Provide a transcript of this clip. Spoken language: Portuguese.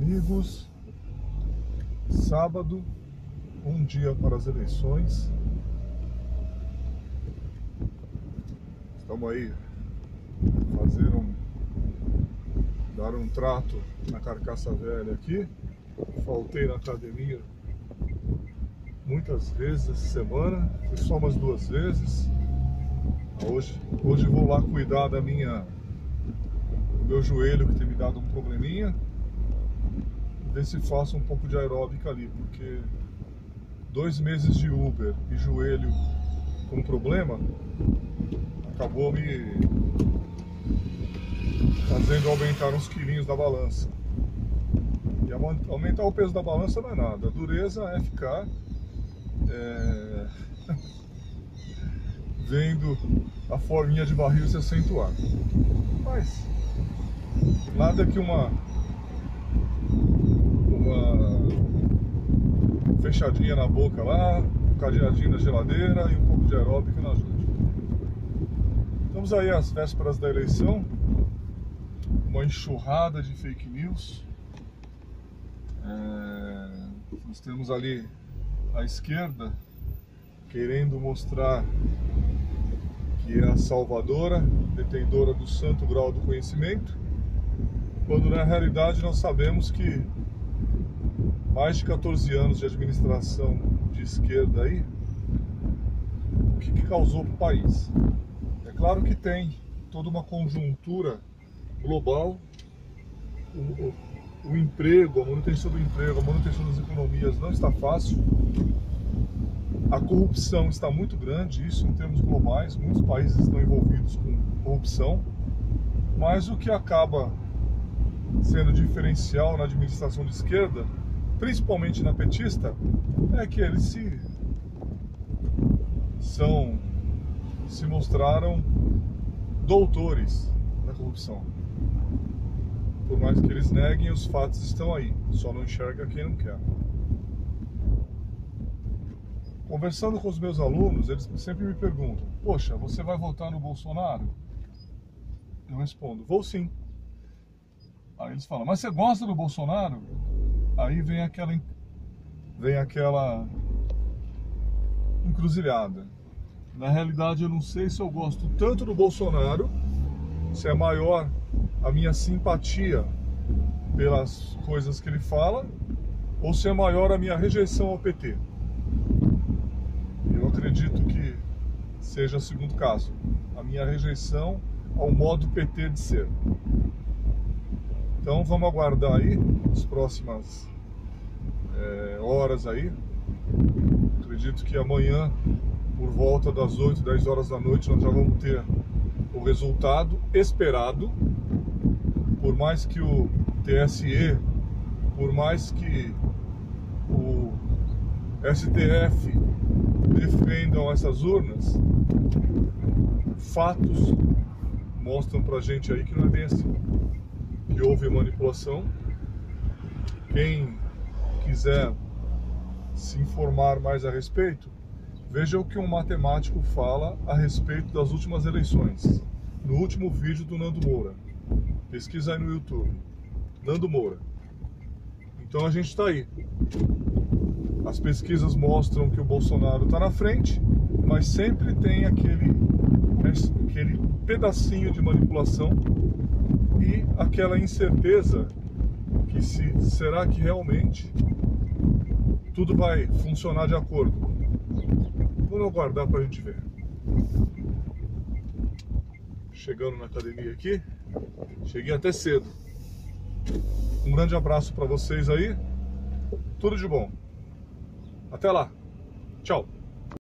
amigos, sábado, um dia para as eleições. Estamos aí dar um trato na carcaça velha aqui. Faltei na academia muitas vezes essa semana, fui só umas 2 vezes. Hoje vou lá cuidar do meu joelho, que tem me dado um probleminha, ver se faço um pouco de aeróbica ali, porque 2 meses de Uber e joelho com problema acabou me fazendo aumentar uns quilinhos da balança. E aumentar o peso da balança não é nada, a dureza é ficar vendo a forminha de barril se acentuar. Mas nada que uma fechadinha na boca lá, um cadeadinho na geladeira e um pouco de aeróbica não ajude. Estamos aí às vésperas da eleição, uma enxurrada de fake news. Nós temos ali à esquerda querendo mostrar que é a salvadora, detentora do santo grau do conhecimento, quando na realidade nós sabemos que mais de 14 anos de administração de esquerda aí, o que causou para o país? É claro que tem toda uma conjuntura global, o emprego, a manutenção do emprego, a manutenção das economias não está fácil, a corrupção está muito grande, isso em termos globais, muitos países estão envolvidos com corrupção, mas o que acaba sendo diferencial na administração de esquerda, principalmente na petista, é que eles se mostraram doutores na corrupção. Por mais que eles neguem, os fatos estão aí, só não enxerga quem não quer. Conversando com os meus alunos, eles sempre me perguntam: poxa, você vai votar no Bolsonaro? Eu respondo: vou sim. Aí eles falam: mas você gosta do Bolsonaro? Aí vem aquela encruzilhada. Na realidade, eu não sei se eu gosto tanto do Bolsonaro, se é maior a minha simpatia pelas coisas que ele fala, ou se é maior a minha rejeição ao PT. Eu acredito que seja o segundo caso, a minha rejeição ao modo PT de ser. Então vamos aguardar aí as próximas horas aí. Acredito que amanhã, por volta das 8, 10 horas da noite, nós já vamos ter o resultado esperado. Por mais que o TSE, por mais que o STF defendam essas urnas, fatos mostram pra gente aí que não é bem assim, que houve manipulação. Quem quiser se informar mais a respeito, veja o que um matemático fala a respeito das últimas eleições, no último vídeo do Nando Moura. Pesquisa aí no YouTube, Nando Moura. Então a gente está aí. As pesquisas mostram que o Bolsonaro está na frente, mas sempre tem aquele pedacinho de manipulação e aquela incerteza que será que realmente tudo vai funcionar de acordo. Vamos aguardar para a gente ver. Chegando na academia aqui, cheguei até cedo. Um grande abraço para vocês aí, tudo de bom. Até lá, tchau.